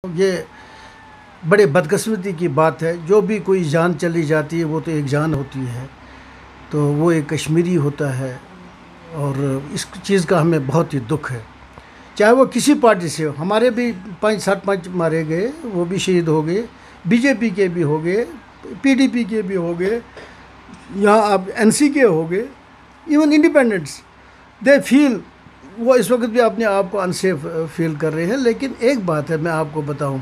ये बड़े बदकिस्मती की बात है। जो भी कोई जान चली जाती है वो तो एक जान होती है, तो वो एक कश्मीरी होता है और इस चीज़ का हमें बहुत ही दुख है। चाहे वो किसी पार्टी से हो, हमारे भी 5 सरपंच मारे गए, वो भी शहीद हो गए, बीजेपी के भी हो गए, पीडीपी के भी हो गए, यहाँ अब एनसी के हो गए, इवन इंडिपेंडेंट्स दे फील, वो इस वक्त भी अपने आप को अनसेफ फील कर रहे हैं। लेकिन एक बात है, मैं आपको बताऊं,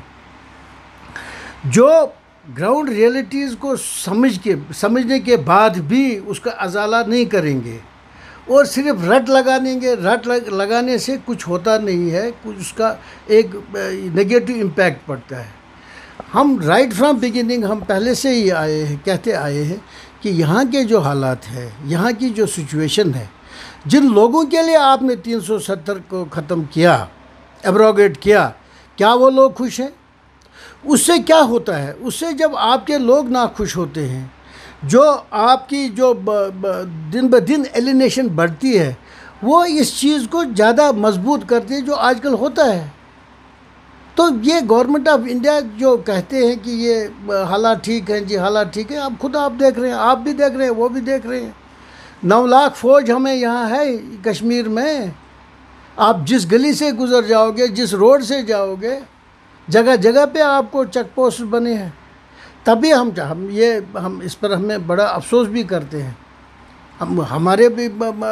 जो ग्राउंड रियलिटीज़ को समझने के बाद भी उसका अजाला नहीं करेंगे और सिर्फ रट लगाने से कुछ होता नहीं है, कुछ उसका एक नेगेटिव इम्पैक्ट पड़ता है। हम राइट फ्रॉम बिगिनिंग हम पहले से ही कहते आए हैं कि यहाँ के जो हालात है, यहाँ की जो सिचुएशन है, जिन लोगों के लिए आपने 370 को ख़त्म किया, एब्रोगेट किया, क्या वो लोग खुश हैं? उससे क्या होता है? उससे जब आपके लोग ना खुश होते हैं, जो आपकी जो दिन ब दिन एलिनेशन बढ़ती है, वो इस चीज़ को ज़्यादा मजबूत करती है जो आजकल होता है। तो ये गवर्नमेंट ऑफ इंडिया जो कहते हैं कि ये हालात ठीक हैं जी, हालात ठीक है, अब खुद आप देख रहे हैं, आप भी देख रहे हैं, वो भी देख रहे हैं। 9 लाख फ़ौज हमें यहाँ है कश्मीर में। आप जिस गली से गुज़र जाओगे, जिस रोड से जाओगे, जगह जगह पे आपको चेक पोस्ट बने हैं। तभी हम इस पर हमें बड़ा अफसोस भी करते हैं। हमारे भी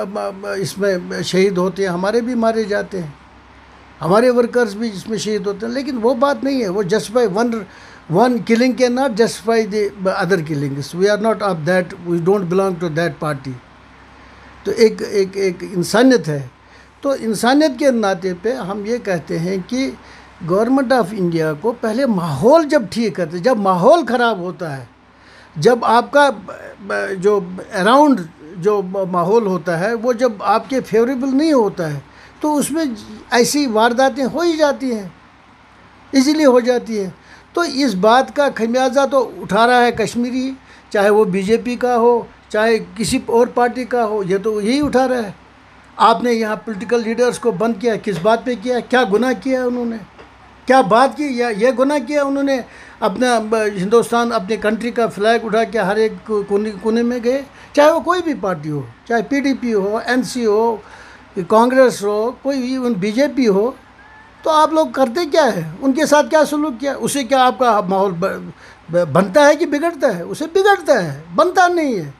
इसमें शहीद होते हैं, हमारे भी मारे जाते हैं, हमारे वर्कर्स भी इसमें शहीद होते हैं। लेकिन वो बात नहीं है, वो justify one killing can not justify the other killings. We are not of that, we don't belong to that party. तो एक इंसानियत है। तो इंसानियत के नाते पे हम ये कहते हैं कि गवर्नमेंट ऑफ इंडिया को पहले माहौल जब ठीक करते, जब माहौल ख़राब होता है, जब आपका जो अराउंड जो माहौल होता है वो जब आपके फेवरेबल नहीं होता है, तो उसमें ऐसी वारदातें हो ही जाती हैं, इजीली हो जाती हैं। तो इस बात का खमियाजा तो उठा रहा है कश्मीरी, चाहे वो बीजेपी का हो, चाहे किसी और पार्टी का हो, ये तो यही उठा रहा है। आपने यहाँ पॉलिटिकल लीडर्स को बंद किया, किस बात पे किया? क्या गुनाह किया उन्होंने? क्या बात की? या ये गुनाह किया उन्होंने अपना हिंदुस्तान, अपने कंट्री का फ्लैग उठा के हर एक कोने में गए, चाहे वो कोई भी पार्टी हो, चाहे पीडीपी हो, एनसी हो, कांग्रेस हो, कोई इवन बीजेपी हो। तो आप लोग करते क्या है? उनके साथ क्या सलूक किया? उससे क्या आपका माहौल बनता है कि बिगड़ता है? उसे बिगड़ता है, बनता नहीं है।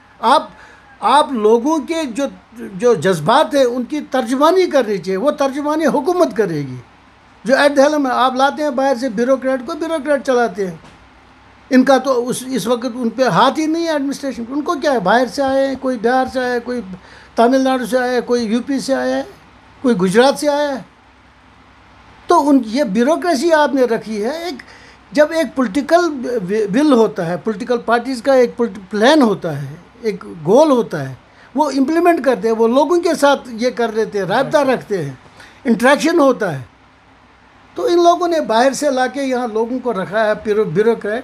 आप लोगों के जो जज्बात है उनकी तर्जमानी करनी चाहिए, वो तर्जमानी हुकूमत करेगी। जो एट द हेलम है, आप लाते हैं बाहर से ब्यूरोक्रेट को, ब्यूरोक्रेट चलाते हैं। इनका तो इस वक्त उन पर हाथ ही नहीं है एडमिनिस्ट्रेशन। उनको क्या है? बाहर से आए हैं, कोई बिहार से आया है, कोई तमिलनाडु से आया है, कोई यूपी से आया है, कोई गुजरात से आया है। तो ये ब्यूरोक्रेसी आपने रखी है। जब एक पॉलिटिकल विल होता है, पॉलिटिकल पार्टीज़ का एक प्लान होता है, एक गोल होता है, वो इम्प्लीमेंट करते हैं, वो लोगों के साथ ये कर देते हैं, राब्ता रखते हैं, इंटरेक्शन होता है। तो इन लोगों ने बाहर से लाके यहाँ लोगों को रखा है ब्यूरोक्रेट,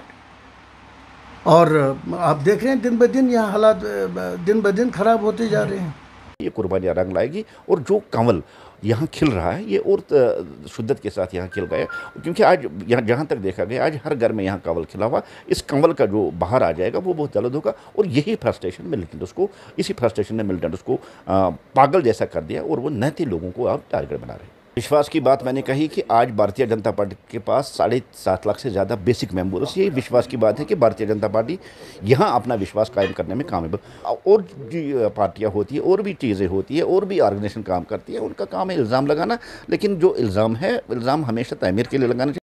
और आप देख रहे हैं दिन ब दिन यहाँ हालात दिन ब दिन ख़राब होते जा रहे हैं। ये कुर्बानियाँ रंग लाएगी और जो कंवल यहाँ खिल रहा है ये और शिद्दत के साथ यहाँ खिल गया, क्योंकि आज यहाँ जहाँ तक देखा गया आज हर घर में यहाँ कंवल खिला हुआ। इस कंवल का जो बाहर आ जाएगा वो बहुत जल्द होगा, और यही फ्रस्ट्रेशन मिलिटेंट उसको, इसी फ्रस्ट्रेशन ने मिलिटेंट उसको पागल जैसा कर दिया और वो नैतिक लोगों को आप टारगेट बना रहे हैं। विश्वास की बात मैंने कही कि आज भारतीय जनता पार्टी के पास 7.5 लाख से ज़्यादा बेसिक मेंबर्स, यही विश्वास की बात है कि भारतीय जनता पार्टी यहाँ अपना विश्वास कायम करने में कामयाब। और जो पार्टियाँ होती है, और भी चीज़ें होती है, और भी ऑर्गेनाइजेशन काम करती है, उनका काम है इल्ज़ाम लगाना। लेकिन जो इल्ज़ाम है, इल्ज़ाम हमेशा तामीर के लिए लगाना चाहिए।